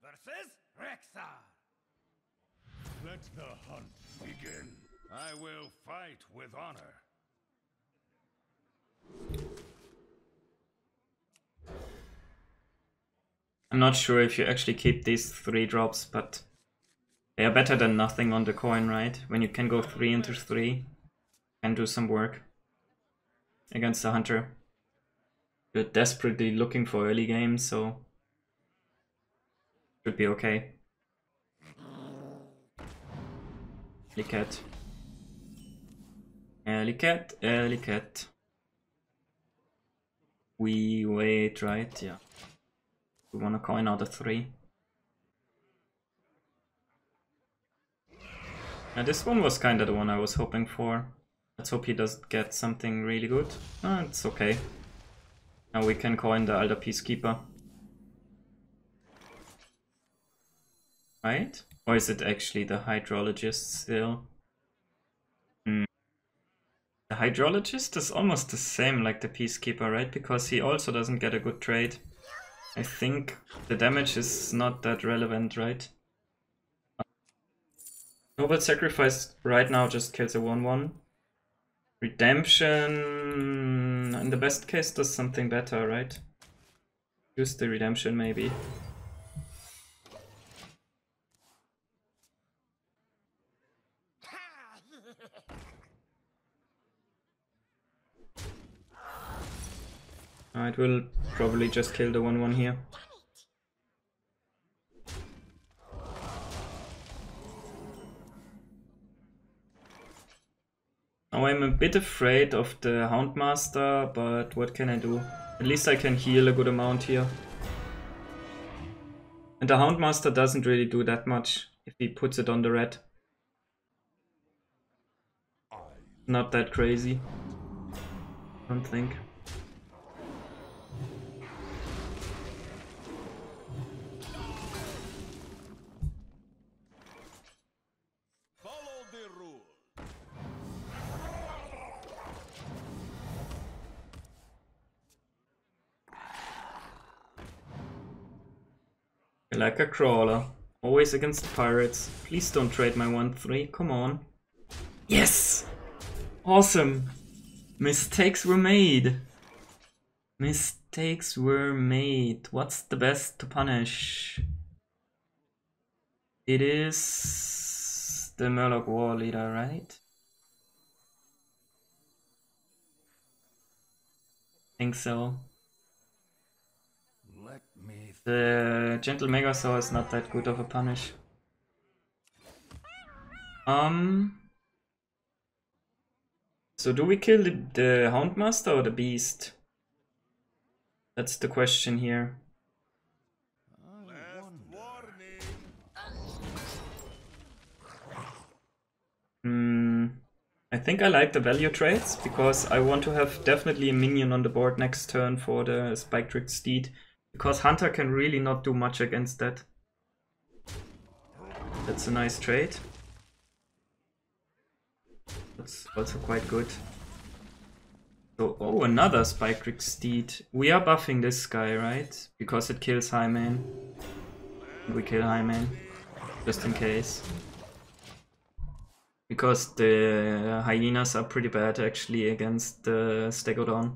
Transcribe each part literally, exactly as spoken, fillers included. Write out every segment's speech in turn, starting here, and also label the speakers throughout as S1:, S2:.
S1: versus Rexxar. Let the hunt begin. I will fight with honor.
S2: I'm not sure if you actually keep these three drops, but they are better than nothing on the coin, right? When you can go three into three and do some work against the hunter. You're desperately looking for early games, so should be okay. Early cat. Early cat, early cat. We wait, right? Yeah. We want a coin out of three. Now this one was kinda the one I was hoping for. Let's hope he doesn't get something really good. Oh, it's okay. Now we can coin the Elder Peacekeeper. Right? Or is it actually the Hydrologist still? Hmm. The Hydrologist is almost the same like the Peacekeeper, right? Because he also doesn't get a good trade. I think the damage is not that relevant, right? Noble Sacrifice right now just kills a one one. Redemption, in the best case, does something better, right? Use the Redemption, maybe. Uh, it will probably just kill the one one here. Now I'm a bit afraid of the Houndmaster, but what can I do? At least I can heal a good amount here. And the Houndmaster doesn't really do that much if he puts it on the red. Not that crazy, I don't think.
S1: Follow the rule.
S2: Like a crawler. Always against pirates. Please don't trade my one three. Come on. Yes! Awesome! Mistakes were made. Mistakes were made. What's the best to punish? It is the Murloc War Leader, right? Think so.
S1: Let me.
S2: The Gentle Megasaur is not that good of a punish. Um. So do we kill the, the Houndmaster or the Beast? That's the question here.
S1: Last warning.
S2: Hmm. I think I like the value trades because I want to have definitely a minion on the board next turn for the Spike Trick Steed. Because Hunter can really not do much against that. That's a nice trade. That's also quite good. So, oh, another Spike Trick Steed. We are buffing this guy, right? Because it kills Highmane. We kill Highmane, just in case. Because the hyenas are pretty bad actually against the Stegodon.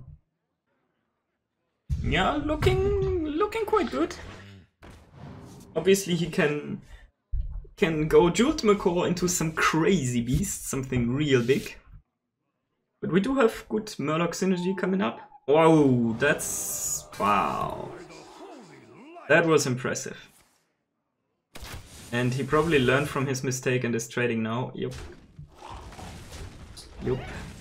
S2: Yeah, looking looking quite good. Obviously he can can go Joltmacaw into some crazy beast, something real big. But we do have good Murloc synergy coming up. Wow, that's wow. That was impressive. And he probably learned from his mistake and is trading now. Yup. Yup.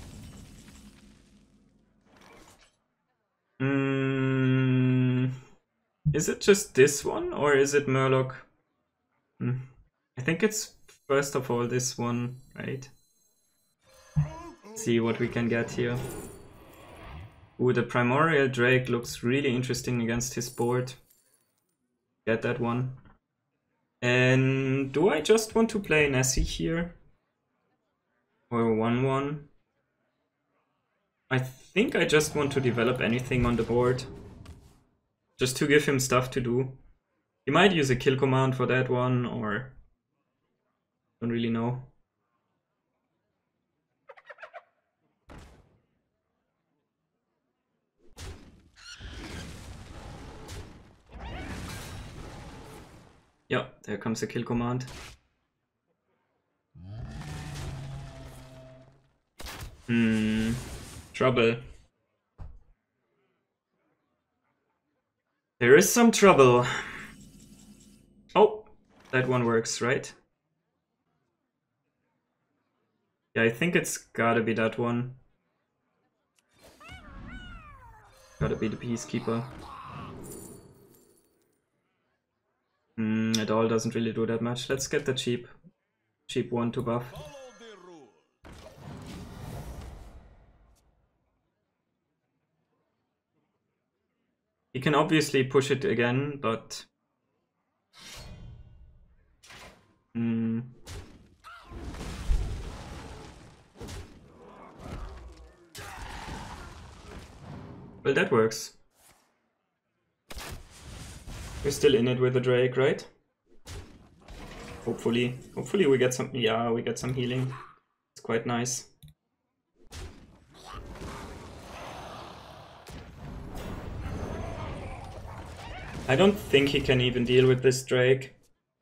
S2: Mm, is it just this one or is it Murloc? Mm, I think it's first of all this one, right? See what we can get here. Ooh, the Primordial Drake looks really interesting against his board. Get that one. And do I just want to play Nessie here? Or one one? I think I just want to develop anything on the board. Just to give him stuff to do. He might use a kill command for that one, or don't really know. Yeah, there comes a kill command. Hmm, trouble. There is some trouble. Oh, that one works, right? Yeah, I think it's gotta be that one. Gotta be the Peacekeeper. Hmm, it all doesn't really do that much. Let's get the cheap, cheap one to buff. He can obviously push it again, but... Hmm. Well, that works. We're still in it with the Drake, right? Hopefully. Hopefully we get some... Yeah, we get some healing. It's quite nice. I don't think he can even deal with this Drake.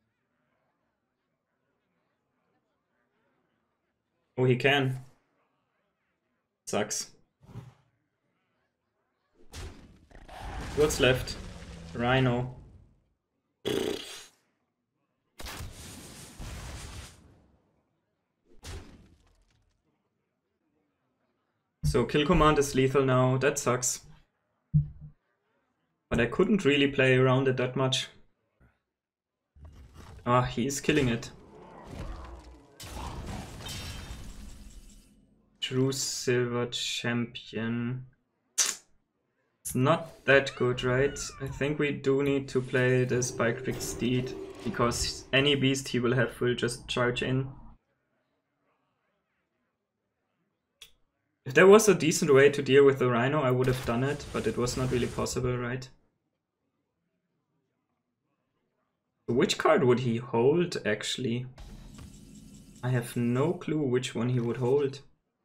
S2: Oh, he can. Sucks. What's left? Rhino. So kill command is lethal now. That sucks. But I couldn't really play around it that much. Ah, he's killing it. True Silver Champion. It's not that good, right? I think we do need to play the Spike Trick Steed, because any beast he will have will just charge in. If there was a decent way to deal with the Rhino, I would have done it, but it was not really possible, right? Which card would he hold, actually? I have no clue which one he would hold.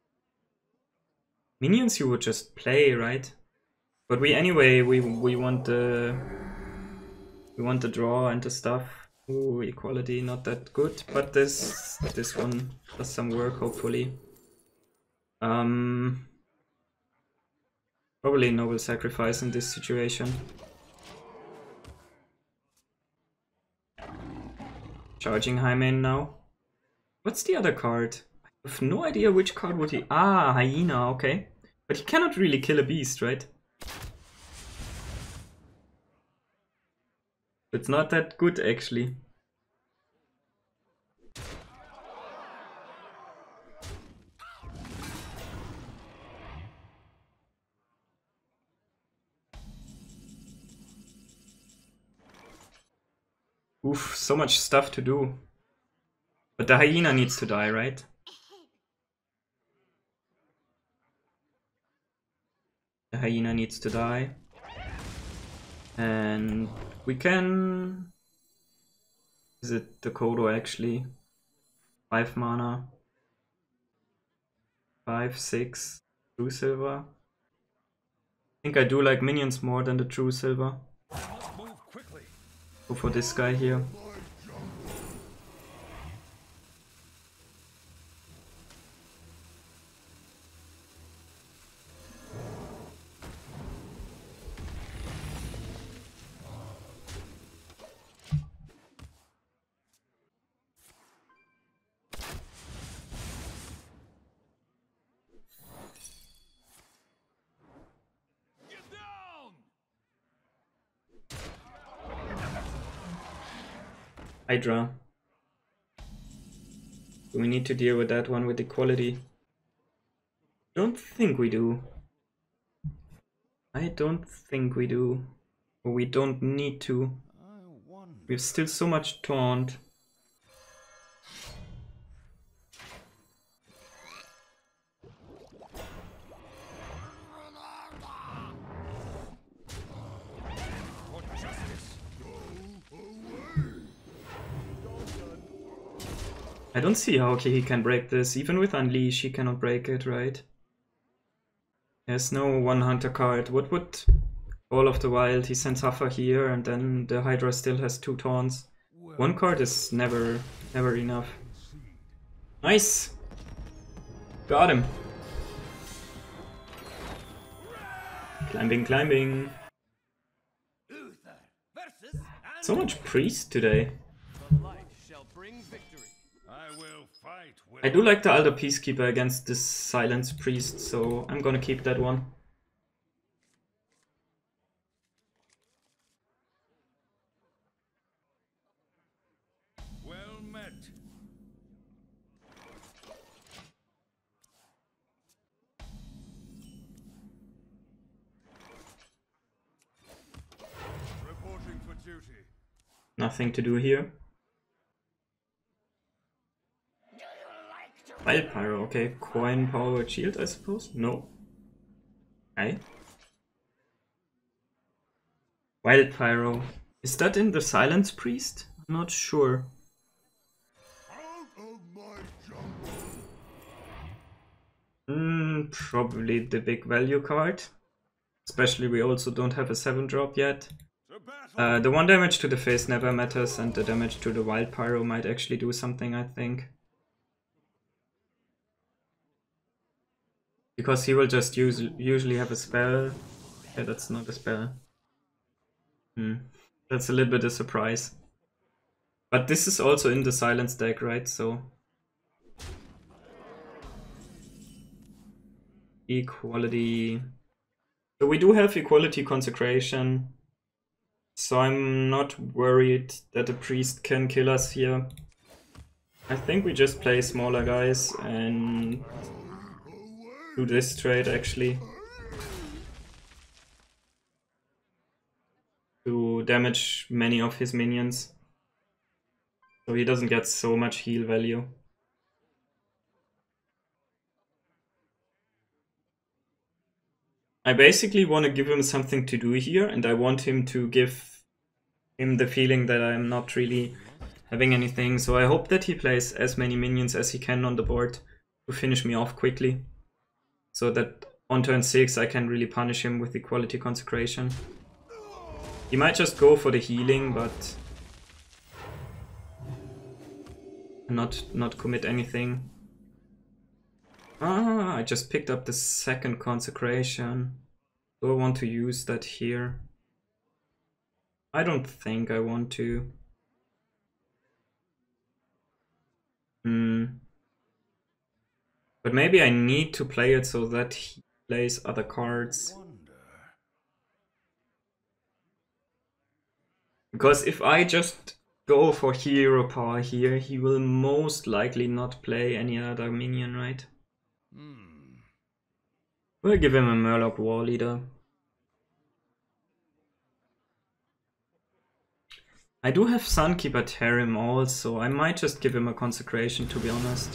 S2: Minions you would just play, right? But we anyway, we we want the we want the draw and the stuff. Ooh, equality not that good, but this this one does some work, hopefully. Um, probably Noble Sacrifice in this situation. Charging Hymen now. What's the other card? I have no idea which card would he... Ah, Hyena, okay. But he cannot really kill a beast, right? It's not that good, actually. Oof, so much stuff to do. But the Hyena needs to die, right? The Hyena needs to die. And we can... Is it the Kodo actually? Five mana. Five, six. True Silver. I think I do like minions more than the True Silver. Go for this guy here. Hydra. Do we need to deal with that one with equality? Don't think we do. I don't think we do. Or we don't need to. We have still so much taunt. I don't see how he can break this. Even with Unleash, he cannot break it, right? There's no one hunter card. What would All of the Wild? He sends Huffer here, and then the Hydra still has two taunts. One card is never, never enough. Nice! Got him! Climbing, climbing! So much priest today. I do like the Alder Peacekeeper against this Silence Priest, so I'm gonna keep that one.
S1: Well met. Reporting for duty.
S2: Nothing to do here. Wild Pyro, okay. Coin power shield, I suppose? No. Okay. Wild Pyro. Is that in the Silence Priest? I'm not sure. Hmm, probably the big value card. Especially we also don't have a seven drop yet. Uh, the one damage to the face never matters, and the damage to the Wild Pyro might actually do something, I think. Because he will just use, usually have a spell. Yeah, that's not a spell. Hmm. That's a little bit a surprise. But this is also in the Silence deck, right? So equality. So we do have equality consecration. So I'm not worried that a priest can kill us here. I think we just play smaller guys and do this trade actually. To damage many of his minions. So he doesn't get so much heal value. I basically want to give him something to do here, and I want him to give him the feeling that I'm not really having anything. So I hope that he plays as many minions as he can on the board to finish me off quickly. So that on turn six I can really punish him with Equality Consecration. He might just go for the healing, but not not commit anything. Ah, I just picked up the second Consecration. Do I want to use that here? I don't think I want to. Hmm. But maybe I need to play it so that he plays other cards. Because if I just go for hero power here, he will most likely not play any other minion, right? Hmm. We'll give him a Murloc War Leader. I do have Sunkeeper Tarim also. I might just give him a Consecration, to be honest.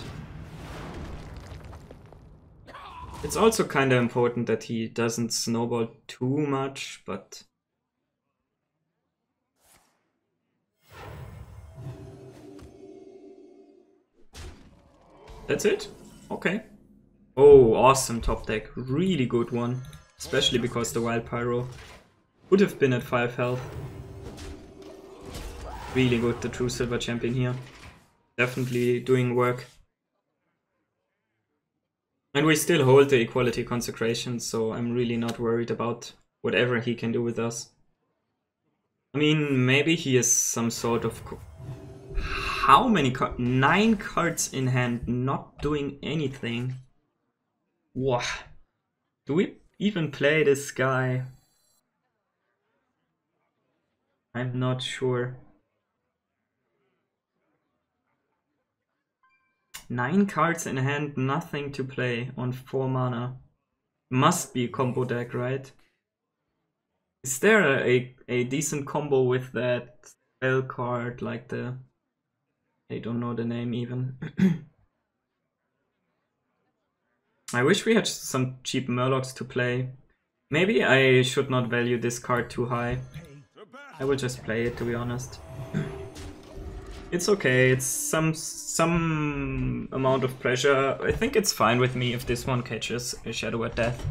S2: It's also kind of important that he doesn't snowball too much, but that's it? Okay. Oh, awesome top deck. Really good one. Especially because the Wild Pyro would have been at five health. Really good, the true silver champion here. Definitely doing work. And we still hold the Equality Consecration, so I'm really not worried about whatever he can do with us. I mean, maybe he is some sort of... How many cards? Nine cards in hand, not doing anything. Wow. Do we even play this guy? I'm not sure. Nine cards in hand, nothing to play on four mana. Must be a combo deck, right? Is there a, a, a decent combo with that spell card, like the... I don't know the name even. I wish we had some cheap Murlocs to play. Maybe I should not value this card too high. I will just play it, to be honest. It's okay, it's some some amount of pressure. I think it's fine with me if this one catches a Shadow at Death.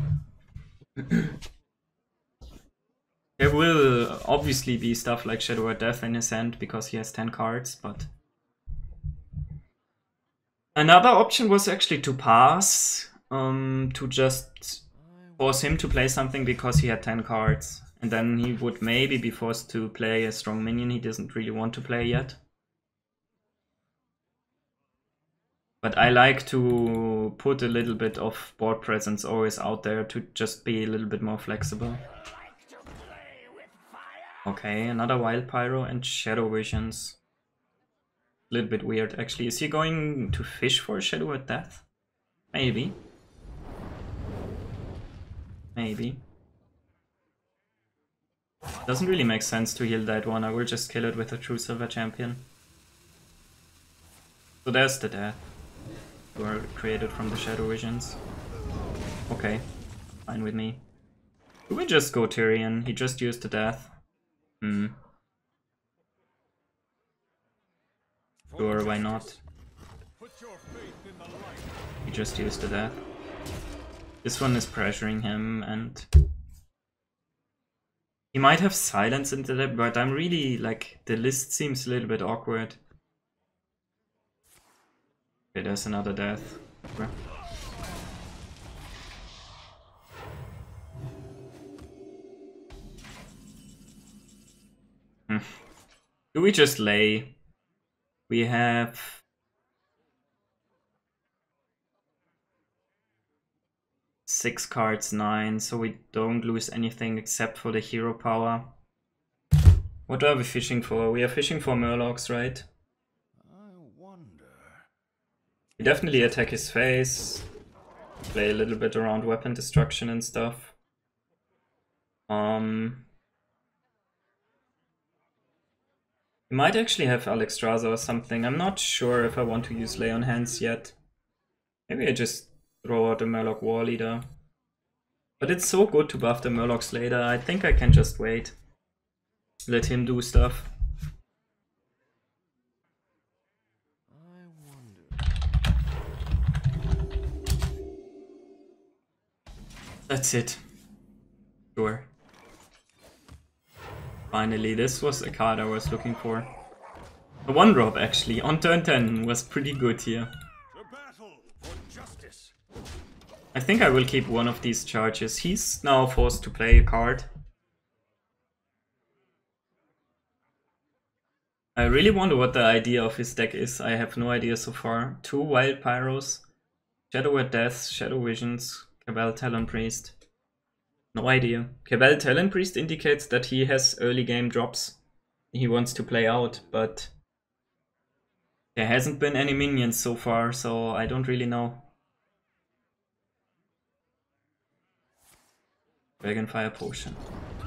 S2: There will obviously be stuff like Shadow at Death in his hand because he has ten cards, but... Another option was actually to pass, um, to just force him to play something because he had ten cards. And then he would maybe be forced to play a strong minion he doesn't really want to play yet. But I like to put a little bit of board presence always out there to just be a little bit more flexible. Okay, another Wild Pyro and Shadow Visions. A little bit weird actually. Is he going to fish for a Shadow at Death? Maybe. Maybe. Doesn't really make sense to heal that one. I will just kill it with a True Silver Champion. So there's the death. Were created from the Shadow Visions. Okay, fine with me. Do we just go Tyrion? He just used the death. Hmm. Sure, why not? He just used the death. This one is pressuring him and... He might have silence into that, but I'm really, like, the list seems a little bit awkward. Okay, there's another death. Hmm. Do we just lay? We have... Six cards, nine, so we don't lose anything except for the hero power. What are we fishing for? We are fishing for Murlocs, right? We definitely attack his face, play a little bit around weapon destruction and stuff. Um, we might actually have Alexstrasza or something. I'm not sure if I want to use Lay on Hands yet. Maybe I just throw out the Murloc War Leader. But it's so good to buff the Murlocs later. I think I can just wait. Let him do stuff. That's it. Sure. Finally, this was a card I was looking for. A one drop actually, on turn ten was pretty good here. I think I will keep one of these charges. He's now forced to play a card. I really wonder what the idea of his deck is. I have no idea so far. Two Wild Pyros, Shadow at Death, Shadow Visions, Cabal Talonpriest. No idea. Cabal Talonpriest indicates that he has early game drops he wants to play out, but there hasn't been any minions so far, so I don't really know. Dragonfire Potion.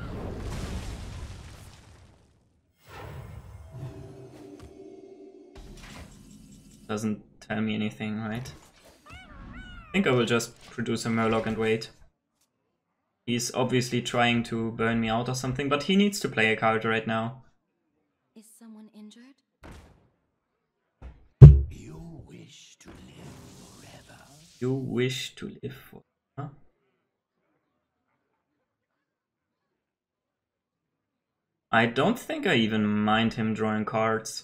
S2: Doesn't tell me anything, right? I think I will just produce a Murloc and wait. He's obviously trying to burn me out or something, but he needs to play a card right now.
S3: Is someone injured?
S4: You wish to live forever.
S2: You wish to live forever? Huh? I don't think I even mind him drawing cards.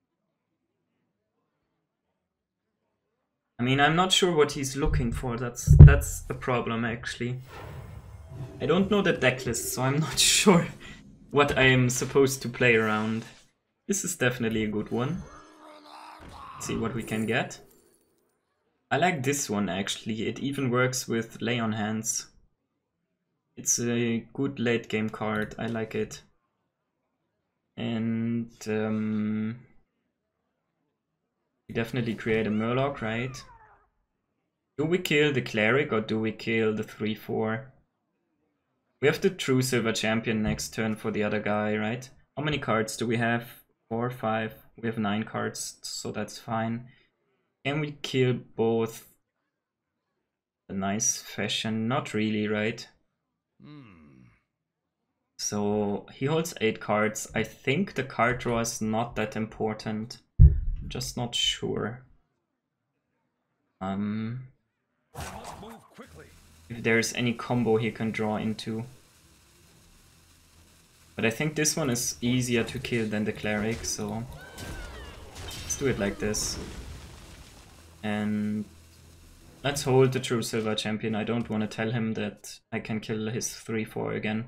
S2: I mean, I'm not sure what he's looking for. That's that's the problem, actually. I don't know the deck list, so I'm not sure what I am supposed to play around. This is definitely a good one. Let's see what we can get. I like this one, actually. It even works with Lay on Hands. It's a good late game card. I like it. And um, we definitely create a Murloc, right? Do we kill the Cleric or do we kill the three four? We have the True Silver Champion next turn for the other guy, right? How many cards do we have? Four, five? We have nine cards, so that's fine. Can we kill both? A nice fashion? Not really, right?
S1: Hmm.
S2: So he holds eight cards. I think the card draw is not that important. just not sure. Um,
S1: Move quickly.
S2: if there's any combo he can draw into. But I think this one is easier to kill than the cleric, so let's do it like this. And let's hold the true silver champion. I don't want to tell him that I can kill his three four again.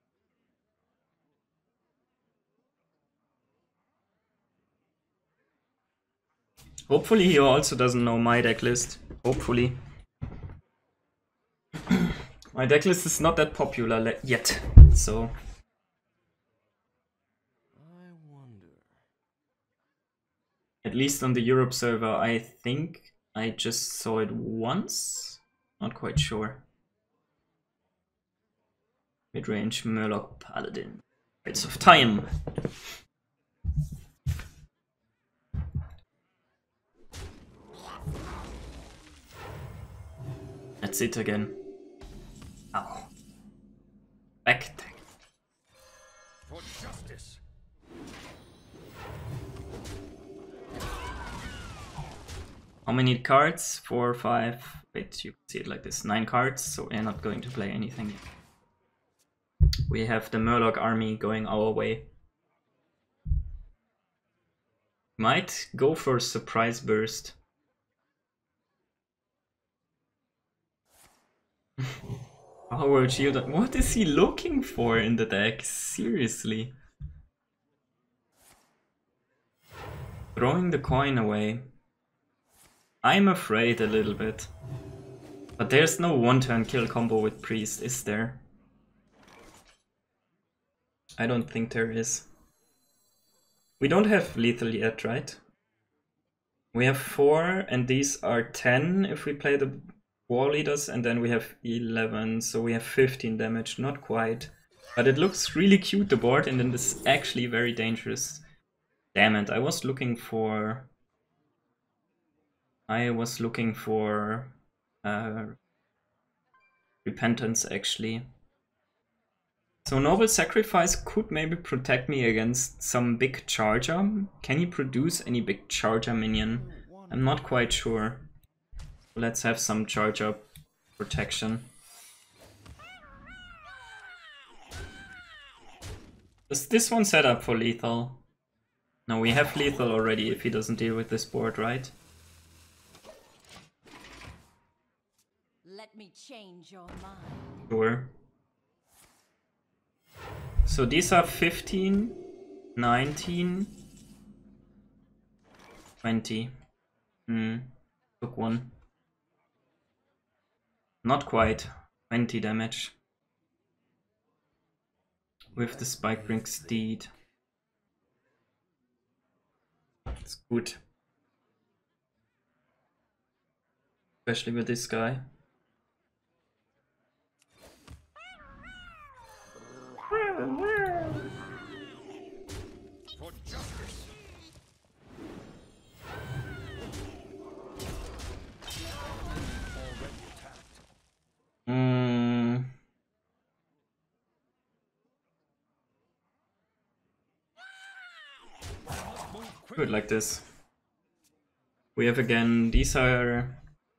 S2: Hopefully he also doesn't know my deck list. Hopefully. My deck list is not that popular yet, so...
S4: I wonder.
S2: At least on the Europe server, I think I just saw it once. Not quite sure. Midrange Murloc Paladin. Rites of Time. That's it again. Ow. Back tag.
S1: For justice.
S2: How many cards? Four, five. Wait, you can see it like this. Nine cards, so we're not going to play anything. We have the Murloc army going our way. Might go for Surprise Burst. Power Shield. What is he looking for in the deck? Seriously. Throwing the coin away. I'm afraid a little bit. But there's no one-turn kill combo with Priest, is there? I don't think there is. We don't have lethal yet, right? We have four, and these are ten if we play the War Leaders, and then we have eleven, so we have fifteen damage, not quite. But it looks really cute, the board, and then it's actually very dangerous. Damn it, I was looking for... I was looking for... Uh, Repentance, actually. So Noble Sacrifice could maybe protect me against some big charger. Can he produce any big charger minion? I'm not quite sure. Let's have some charger protection. Is this one set up for lethal? No, we have lethal already if he doesn't deal with this board, right?
S3: Let me change your mind.
S2: Sure. So these are fifteen, nineteen, twenty. Hmm, took one. Not quite. twenty damage. With the Spikebrink Steed. It's good. Especially with this guy.
S1: For justice. Already attacked.
S2: Mm. Good, like this. We have again, these are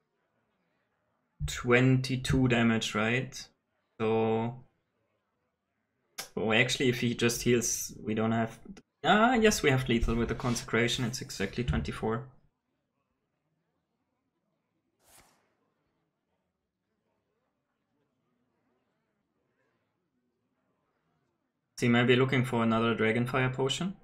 S2: twenty-two damage, right? So, oh, actually, if he just heals, we don't have. Ah, yes, we have lethal with the Consecration. It's exactly twenty-four. So he might be looking for another Dragonfire potion.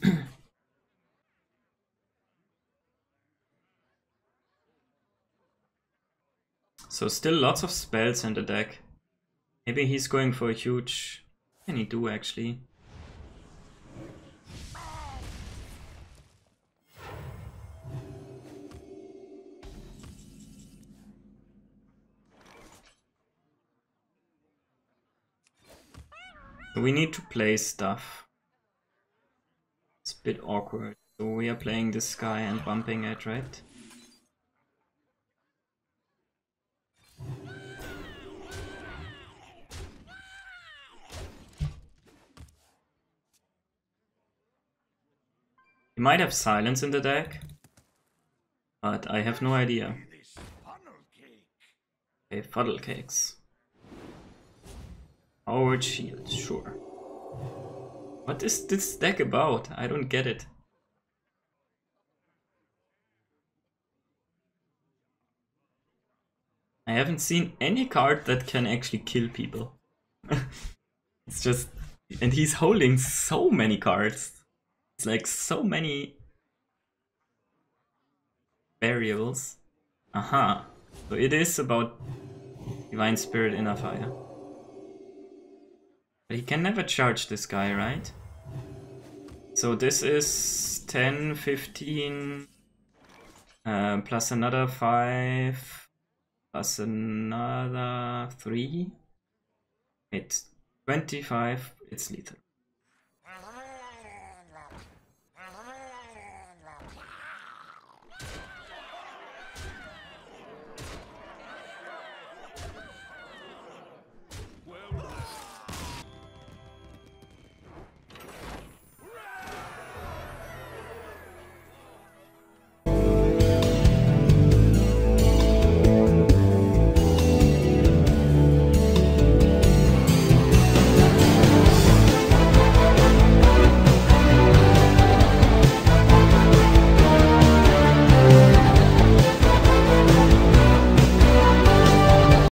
S2: So still lots of spells in the deck. Maybe he's going for a huge... What can he do actually? We need to play stuff. It's a bit awkward. So we are playing this guy and bumping it, right? He might have silence in the deck. But I have no idea.
S1: This funnel cake.
S2: Okay, fuddle cakes. Powered shield, sure. What is this deck about? I don't get it. I haven't seen any card that can actually kill people. It's just... And he's holding so many cards. It's like so many variables. Aha. So it is about Divine Spirit Inner Fire. But he can never charge this guy, right? So this is ten, fifteen, uh, plus another five, plus another three. It's twenty-five, it's lethal.